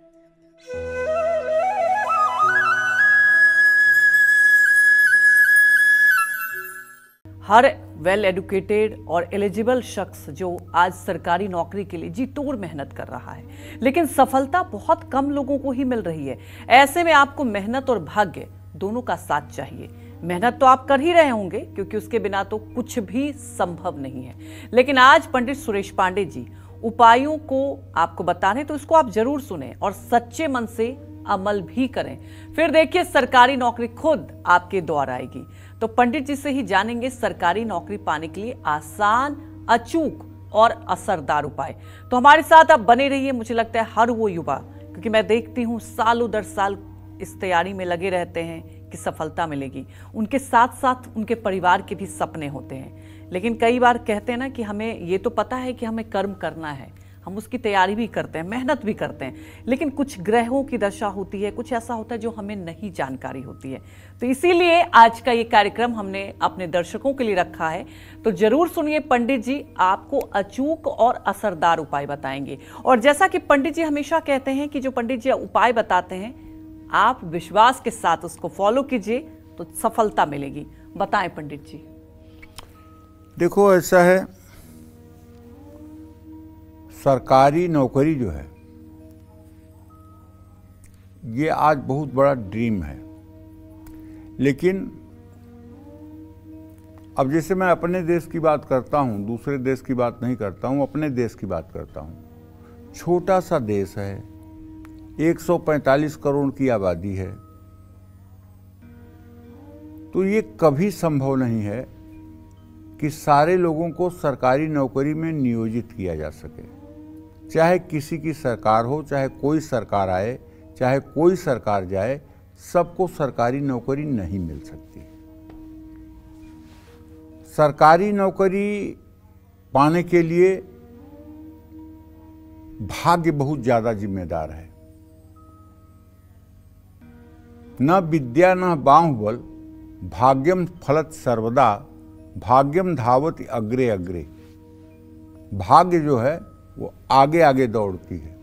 हर well educated और eligible शख्स जो आज सरकारी नौकरी के लिए जी तोड़ मेहनत कर रहा है, लेकिन सफलता बहुत कम लोगों को ही मिल रही है। ऐसे में आपको मेहनत और भाग्य दोनों का साथ चाहिए। मेहनत तो आप कर ही रहे होंगे, क्योंकि उसके बिना तो कुछ भी संभव नहीं है। लेकिन आज पंडित सुरेश पांडे जी उपायों को आपको बताने, तो इसको आप जरूर सुने और सच्चे मन से अमल भी करें। फिर देखिए सरकारी नौकरी खुद आपके द्वार आएगी। तो पंडित जी से ही जानेंगे सरकारी नौकरी पाने के लिए आसान, अचूक और असरदार उपाय। तो हमारे साथ आप बने रहिए। मुझे लगता है हर वो युवा, क्योंकि मैं देखती हूं सालों दर साल इस तैयारी में लगे रहते हैं कि सफलता मिलेगी। उनके साथ साथ उनके परिवार के भी सपने होते हैं, लेकिन कई बार कहते हैं ना कि हमें ये तो पता है कि हमें कर्म करना है, हम उसकी तैयारी भी करते हैं, मेहनत भी करते हैं, लेकिन कुछ ग्रहों की दशा होती है, कुछ ऐसा होता है जो हमें नहीं जानकारी होती है। तो इसीलिए आज का ये कार्यक्रम हमने अपने दर्शकों के लिए रखा है। तो जरूर सुनिए, पंडित जी आपको अचूक और असरदार उपाय बताएंगे। और जैसा कि पंडित जी हमेशा कहते हैं कि जो पंडित जी उपाय बताते हैं, आप विश्वास के साथ उसको फॉलो कीजिए तो सफलता मिलेगी। बताएं पंडित जी। देखो, ऐसा है, सरकारी नौकरी जो है ये आज बहुत बड़ा ड्रीम है। लेकिन अब जैसे मैं अपने देश की बात करता हूं, दूसरे देश की बात नहीं करता हूं, अपने देश की बात करता हूं। छोटा सा देश है, 145 करोड़ की आबादी है, तो ये कभी संभव नहीं है कि सारे लोगों को सरकारी नौकरी में नियोजित किया जा सके। चाहे किसी की सरकार हो, चाहे कोई सरकार आए, चाहे कोई सरकार जाए, सबको सरकारी नौकरी नहीं मिल सकती। सरकारी नौकरी पाने के लिए भाग्य बहुत ज्यादा जिम्मेदार है। न विद्या न बाहुबल, भाग्यम फलत सर्वदा, भाग्यम धावति अग्रे अग्रे। भाग्य जो है वो आगे आगे दौड़ती है,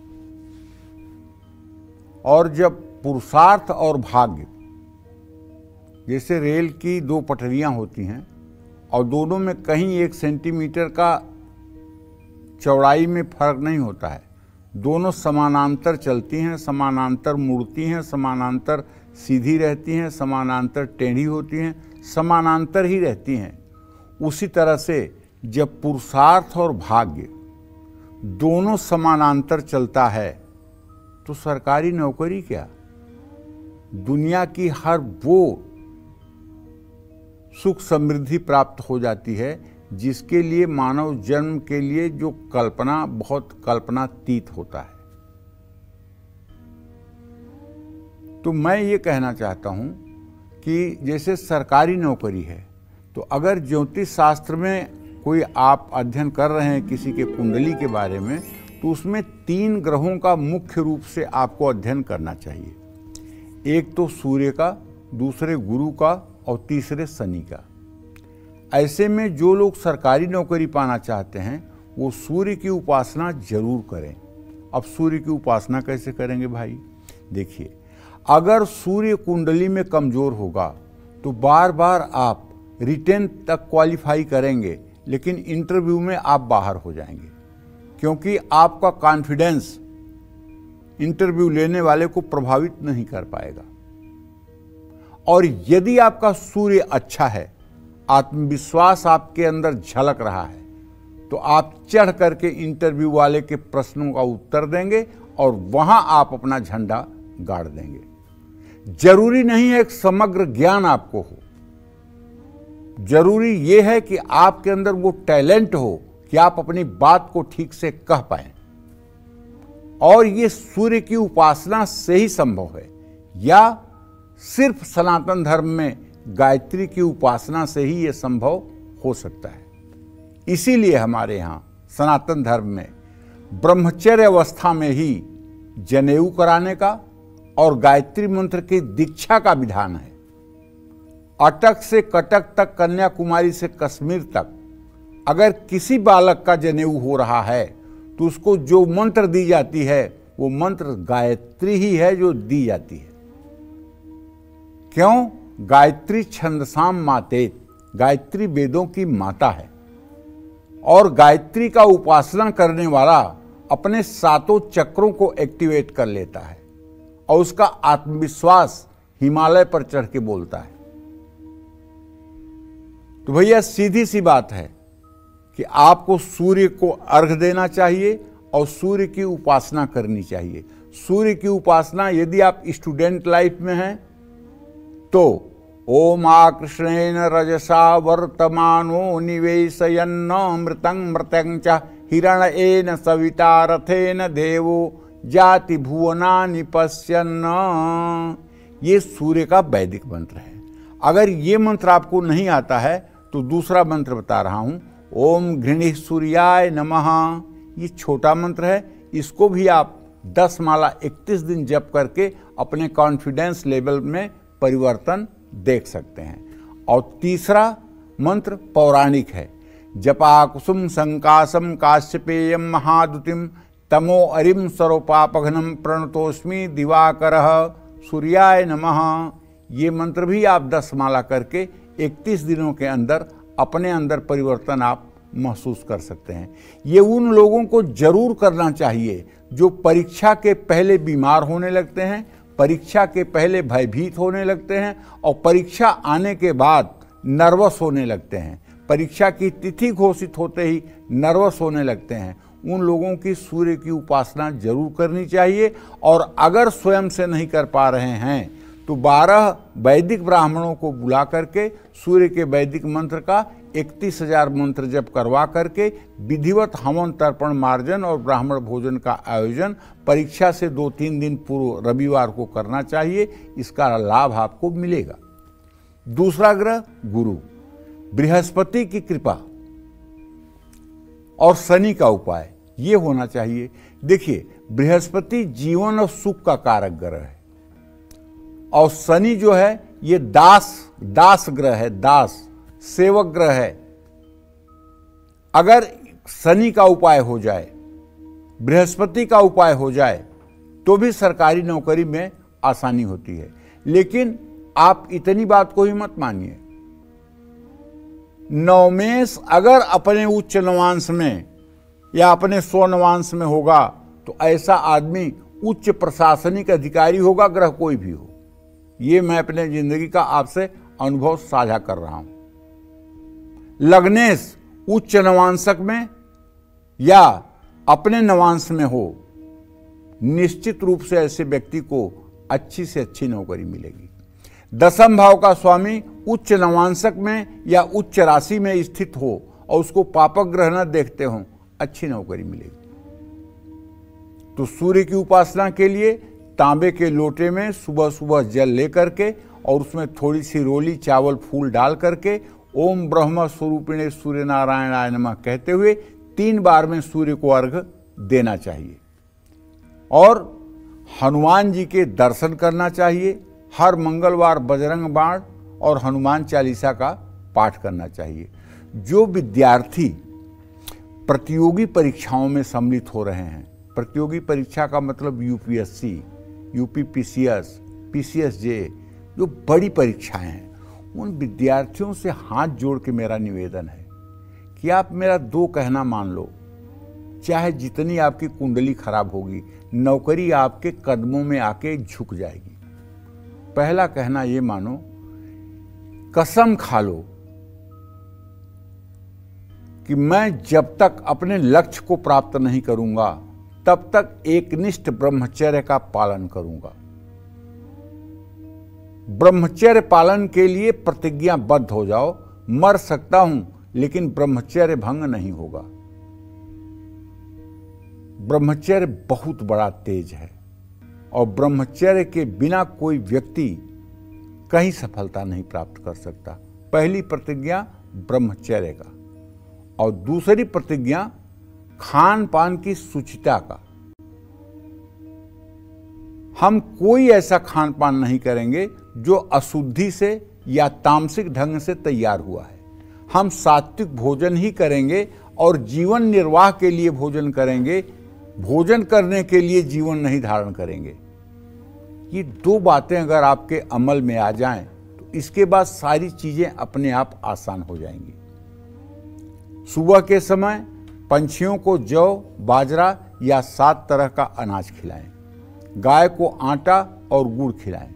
और जब पुरुषार्थ और भाग्य, जैसे रेल की दो पटरियां होती हैं और दोनों में कहीं 1 सेंटीमीटर का चौड़ाई में फर्क नहीं होता है, दोनों समानांतर चलती हैं, समानांतर मुड़ती हैं, समानांतर सीधी रहती हैं, समानांतर टेढ़ी होती हैं, समानांतर ही रहती हैं। उसी तरह से जब पुरुषार्थ और भाग्य दोनों समानांतर चलता है तो सरकारी नौकरी क्या, दुनिया की हर वो सुख समृद्धि प्राप्त हो जाती है जिसके लिए मानव जन्म के लिए जो कल्पना बहुत कल्पनातीत होता है। तो मैं ये कहना चाहता हूं कि जैसे सरकारी नौकरी है, तो अगर ज्योतिष शास्त्र में कोई आप अध्ययन कर रहे हैं किसी के कुंडली के बारे में, तो उसमें 3 ग्रहों का मुख्य रूप से आपको अध्ययन करना चाहिए। एक तो सूर्य का, दूसरे गुरु का और तीसरे शनि का। ऐसे में जो लोग सरकारी नौकरी पाना चाहते हैं वो सूर्य की उपासना जरूर करें। अब सूर्य की उपासना कैसे करेंगे भाई? देखिए, अगर सूर्य कुंडली में कमजोर होगा तो बार बार आप रिटेन तक क्वालिफाई करेंगे, लेकिन इंटरव्यू में आप बाहर हो जाएंगे, क्योंकि आपका कॉन्फिडेंस इंटरव्यू लेने वाले को प्रभावित नहीं कर पाएगा। और यदि आपका सूर्य अच्छा है, आत्मविश्वास आपके अंदर झलक रहा है, तो आप चढ़ करके इंटरव्यू वाले के प्रश्नों का उत्तर देंगे और वहां आप अपना झंडा गाड़ देंगे। जरूरी नहीं है एक समग्र ज्ञान आपको हो, जरूरी यह है कि आपके अंदर वो टैलेंट हो कि आप अपनी बात को ठीक से कह पाएं। और ये सूर्य की उपासना से ही संभव है, या सिर्फ सनातन धर्म में गायत्री की उपासना से ही ये संभव हो सकता है। इसीलिए हमारे यहाँ सनातन धर्म में ब्रह्मचर्य अवस्था में ही जनेऊ कराने का और गायत्री मंत्र की दीक्षा का विधान है। अटक से कटक तक, कन्याकुमारी से कश्मीर तक अगर किसी बालक का जनेऊ हो रहा है तो उसको जो मंत्र दी जाती है वो मंत्र गायत्री ही है जो दी जाती है। क्यों? गायत्री छंदसाम मातेत, गायत्री वेदों की माता है और गायत्री का उपासना करने वाला अपने सातों चक्रों को एक्टिवेट कर लेता है और उसका आत्मविश्वास हिमालय पर चढ़ के बोलता है। तो भैया सीधी सी बात है कि आपको सूर्य को अर्घ देना चाहिए और सूर्य की उपासना करनी चाहिए। सूर्य की उपासना यदि आप स्टूडेंट लाइफ में हैं तो ओम आकृष्णेन रजसा वर्तमानो निवेशयन्न मृतं मृतं च हिरणेन सविता रथेन देवो जाति भुवनानि पश्यन्न। ये सूर्य का वैदिक मंत्र है। अगर ये मंत्र आपको नहीं आता है तो दूसरा मंत्र बता रहा हूं, ओम घृणिः सूर्याय नमः। ये छोटा मंत्र है, इसको भी आप 10 माला 31 दिन जप करके अपने कॉन्फिडेंस लेवल में परिवर्तन देख सकते हैं। और तीसरा मंत्र पौराणिक है, जपा कुसुम संकासम काश्यपेयम महादुतिम तमो अरिम सर्वपापघ्नम प्रणतोस्मि दिवाकरः सूर्याय नमः। ये मंत्र भी आप 10 माला करके 31 दिनों के अंदर अपने अंदर परिवर्तन आप महसूस कर सकते हैं। ये उन लोगों को जरूर करना चाहिए जो परीक्षा के पहले बीमार होने लगते हैं, परीक्षा के पहले भयभीत होने लगते हैं और परीक्षा आने के बाद नर्वस होने लगते हैं, परीक्षा की तिथि घोषित होते ही नर्वस होने लगते हैं। उन लोगों की सूर्य की उपासना जरूर करनी चाहिए। और अगर स्वयं से नहीं कर पा रहे हैं तो 12 वैदिक ब्राह्मणों को बुला करके सूर्य के वैदिक मंत्र का 31,000 मंत्र जप करवा करके विधिवत हवन तर्पण मार्जन और ब्राह्मण भोजन का आयोजन परीक्षा से 2-3 दिन पूर्व रविवार को करना चाहिए। इसका लाभ आपको मिलेगा। दूसरा ग्रह गुरु, बृहस्पति की कृपा और शनि का उपाय ये होना चाहिए। देखिए, बृहस्पति जीवन और सुख का कारक ग्रह है और शनि जो है ये दास ग्रह है, दास सेवक ग्रह है। अगर शनि का उपाय हो जाए, बृहस्पति का उपाय हो जाए तो भी सरकारी नौकरी में आसानी होती है। लेकिन आप इतनी बात को ही मत मानिए, नवमेश अगर अपने उच्च नवांश में या अपने स्व-नवांश में होगा तो ऐसा आदमी उच्च प्रशासनिक अधिकारी होगा, ग्रह कोई भी हो। ये मैं अपने जिंदगी का आपसे अनुभव साझा कर रहा हूं। लग्नेश उच्च नवांशक में या अपने नवांश में हो, निश्चित रूप से ऐसे व्यक्ति को अच्छी से अच्छी नौकरी मिलेगी। 10वें भाव का स्वामी उच्च नवांशक में या उच्च राशि में स्थित हो और उसको पापक ग्रह न देखते हो, अच्छी नौकरी मिलेगी। तो सूर्य की उपासना के लिए तांबे के लोटे में सुबह सुबह जल लेकर के और उसमें थोड़ी सी रोली चावल फूल डाल करके ओम ब्रह्म स्वरूपिणे सूर्य नारायणाय नमः कहते हुए 3 बार में सूर्य को अर्घ देना चाहिए। और हनुमान जी के दर्शन करना चाहिए। हर मंगलवार बजरंग बाण और हनुमान चालीसा का पाठ करना चाहिए। जो विद्यार्थी प्रतियोगी परीक्षाओं में सम्मिलित हो रहे हैं, प्रतियोगी परीक्षा का मतलब यूपीएससी, यूपीपीसीएस, पीसीएसजे, जो बड़ी परीक्षाएं हैं, उन विद्यार्थियों से हाथ जोड़ के मेरा निवेदन है कि आप मेरा 2 कहना मान लो। चाहे जितनी आपकी कुंडली खराब होगी, नौकरी आपके कदमों में आके झुक जाएगी। पहला कहना ये मानो, कसम खा लो कि मैं जब तक अपने लक्ष्य को प्राप्त नहीं करूंगा तब तक एकनिष्ठ ब्रह्मचर्य का पालन करूंगा। ब्रह्मचर्य पालन के लिए प्रतिज्ञाबद्ध हो जाओ। मर सकता हूं लेकिन ब्रह्मचर्य भंग नहीं होगा। ब्रह्मचर्य बहुत बड़ा तेज है और ब्रह्मचर्य के बिना कोई व्यक्ति कहीं सफलता नहीं प्राप्त कर सकता। पहली प्रतिज्ञा ब्रह्मचर्य का और दूसरी प्रतिज्ञा खान पान की शुचिता का। हम कोई ऐसा खान पान नहीं करेंगे जो अशुद्धि से या तामसिक ढंग से तैयार हुआ है। हम सात्विक भोजन ही करेंगे और जीवन निर्वाह के लिए भोजन करेंगे। भोजन करने के लिए जीवन नहीं धारण करेंगे। ये दो बातें अगर आपके अमल में आ जाएं तो इसके बाद सारी चीजें अपने आप आसान हो जाएंगी। सुबह के समय पंछियों को जौ, बाजरा या 7 तरह का अनाज खिलाएं। गाय को आटा और गुड़ खिलाएं।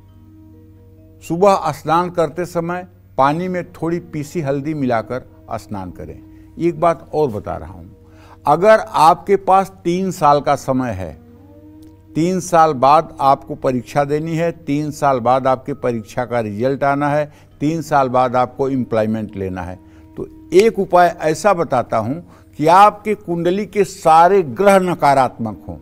सुबह स्नान करते समय पानी में थोड़ी पीसी हल्दी मिलाकर स्नान करें। एक बात और बता रहा हूं, अगर आपके पास 3 साल का समय है, 3 साल बाद आपको परीक्षा देनी है, 3 साल बाद आपके परीक्षा का रिजल्ट आना है, 3 साल बाद आपको एम्प्लॉयमेंट लेना है, तो एक उपाय ऐसा बताता हूं कि आपके कुंडली के सारे ग्रह नकारात्मक हों,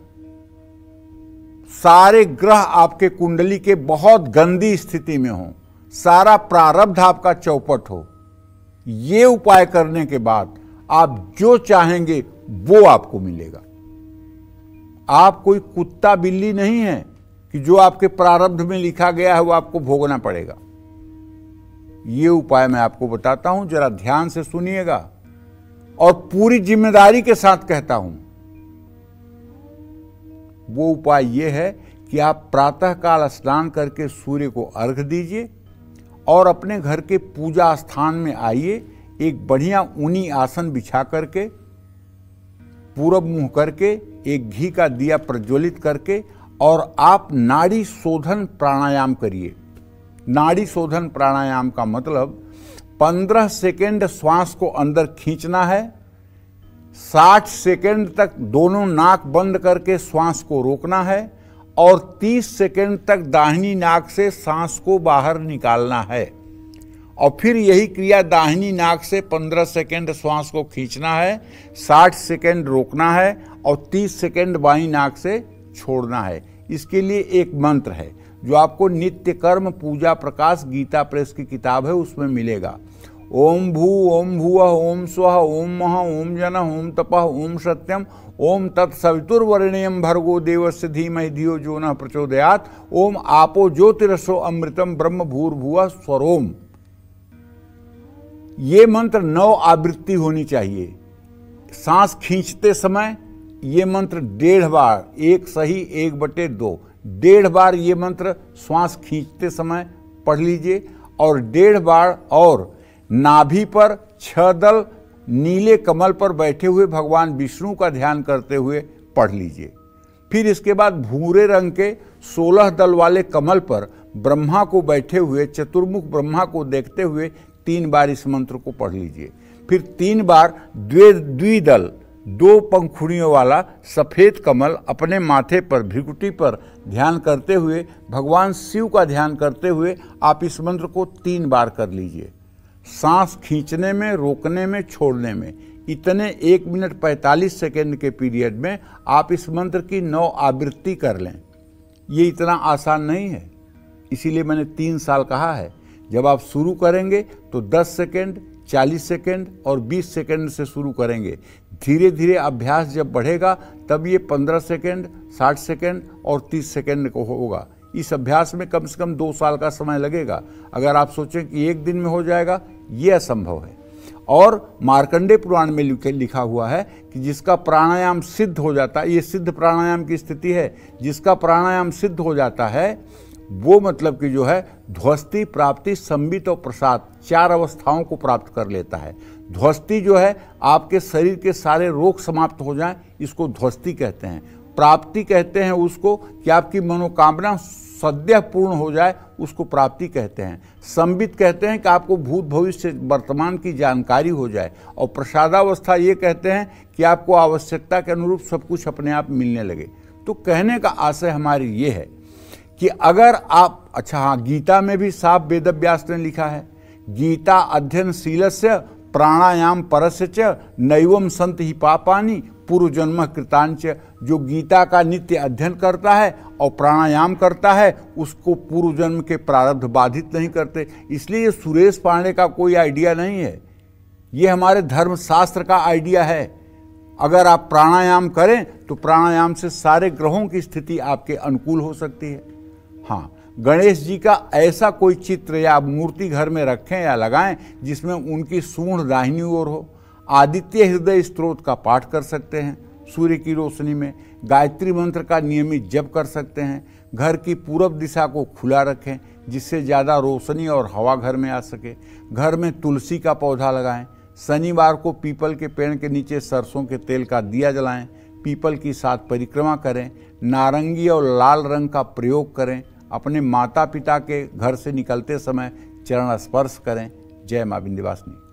सारे ग्रह आपके कुंडली के बहुत गंदी स्थिति में हों, सारा प्रारब्ध आपका चौपट हो। ये उपाय करने के बाद आप जो चाहेंगे वो आपको मिलेगा। आप कोई कुत्ता बिल्ली नहीं है कि जो आपके प्रारब्ध में लिखा गया है वो आपको भोगना पड़ेगा। ये उपाय मैं आपको बताता हूं, जरा ध्यान से सुनिएगा और पूरी जिम्मेदारी के साथ कहता हूं। वो उपाय ये है कि आप प्रातःकाल स्नान करके सूर्य को अर्घ दीजिए और अपने घर के पूजा स्थान में आइए, एक बढ़िया ऊनी आसन बिछा करके, पूरब मुंह करके, एक घी का दिया प्रज्वलित करके और आप नाड़ी शोधन प्राणायाम करिए। नाड़ी शोधन प्राणायाम का मतलब 15 सेकेंड श्वास को अंदर खींचना है, 60 सेकेंड तक दोनों नाक बंद करके श्वास को रोकना है और 30 सेकेंड तक दाहिनी नाक से सांस को बाहर निकालना है और फिर यही क्रिया दाहिनी नाक से 15 सेकेंड श्वास को खींचना है, 60 सेकेंड रोकना है और 30 सेकेंड बाईं नाक से छोड़ना है। इसके लिए एक मंत्र है जो आपको नित्य कर्म पूजा प्रकाश गीता प्रेस की किताब है उसमें मिलेगा। ओम भू ओम भुवः ओम स्वः ओम मः ओम जनः ओम तपः ओम सत्यम ओम तत्सवितुर्वरेण्यं भर्गो देवस्य धीमहि धियो जो नः प्रचोदयात् ओम आपो ज्योतिरसो अमृतम ब्रह्म भूर्भुवः स्वरोम। ये मंत्र 9 आवृत्ति होनी चाहिए। सांस खींचते समय ये मंत्र 1.5 बार, एक सही 1/2, 1.5 बार ये मंत्र श्वास खींचते समय पढ़ लीजिए और 1.5 बार और नाभि पर 6 दल नीले कमल पर बैठे हुए भगवान विष्णु का ध्यान करते हुए पढ़ लीजिए। फिर इसके बाद भूरे रंग के 16 दल वाले कमल पर ब्रह्मा को बैठे हुए, चतुर्मुख ब्रह्मा को देखते हुए 3 बार इस मंत्र को पढ़ लीजिए। फिर 3 बार द्विदल 2 पंखुड़ियों वाला सफेद कमल अपने माथे पर भृकुटी पर ध्यान करते हुए, भगवान शिव का ध्यान करते हुए आप इस मंत्र को 3 बार कर लीजिए। सांस खींचने में, रोकने में, छोड़ने में, इतने 1 मिनट 45 सेकेंड के पीरियड में आप इस मंत्र की 9 आवृत्ति कर लें। ये इतना आसान नहीं है, इसीलिए मैंने 3 साल कहा है। जब आप शुरू करेंगे तो 10 सेकेंड, 40 सेकेंड और 20 सेकेंड से शुरू करेंगे। धीरे धीरे अभ्यास जब बढ़ेगा तब ये 15 सेकेंड, 60 सेकेंड और 30 सेकेंड को होगा। इस अभ्यास में कम से कम 2 साल का समय लगेगा। अगर आप सोचें कि 1 दिन में हो जाएगा, ये असंभव है। और मार्कंडेय पुराण में लिखा हुआ है कि जिसका प्राणायाम सिद्ध हो जाता है, ये सिद्ध प्राणायाम की स्थिति है, जिसका प्राणायाम सिद्ध हो जाता है वो मतलब कि जो है ध्वस्ती, प्राप्ति, संबित और प्रसाद 4 अवस्थाओं को प्राप्त कर लेता है। ध्वस्ती जो है आपके शरीर के सारे रोग समाप्त हो जाएं, इसको ध्वस्ती कहते हैं। प्राप्ति कहते हैं उसको कि आपकी मनोकामना सद्य पूर्ण हो जाए, उसको प्राप्ति कहते हैं। संबित कहते हैं कि आपको भूत भविष्य वर्तमान की जानकारी हो जाए। और प्रसादावस्था ये कहते हैं कि आपको आवश्यकता के अनुरूप सब कुछ अपने आप मिलने लगे। तो कहने का आशय हमारी ये है कि अगर आप, अच्छा हाँ, गीता में भी साफ वेदव्यास ने लिखा है, गीता अध्ययनशीलस्य प्राणायाम परस्य च नैवम संत ही पापानि पूर्व जन्म कृतांच। जो गीता का नित्य अध्ययन करता है और प्राणायाम करता है उसको पूर्व जन्म के प्रारब्ध बाधित नहीं करते। इसलिए ये सुरेश पांडे का कोई आइडिया नहीं है, ये हमारे धर्मशास्त्र का आइडिया है। अगर आप प्राणायाम करें तो प्राणायाम से सारे ग्रहों की स्थिति आपके अनुकूल हो सकती है। हाँ, गणेश जी का ऐसा कोई चित्र या मूर्ति घर में रखें या लगाएं जिसमें उनकी सूंड दाहिनी ओर हो। आदित्य हृदय स्तोत्र का पाठ कर सकते हैं, सूर्य की रोशनी में। गायत्री मंत्र का नियमित जप कर सकते हैं। घर की पूरब दिशा को खुला रखें जिससे ज़्यादा रोशनी और हवा घर में आ सके। घर में तुलसी का पौधा लगाएं। शनिवार को पीपल के पेड़ के नीचे सरसों के तेल का दिया जलाएं। पीपल की 7 परिक्रमा करें। नारंगी और लाल रंग का प्रयोग करें। अपने माता पिता के घर से निकलते समय चरण स्पर्श करें। जय मां विंध्यवासिनी।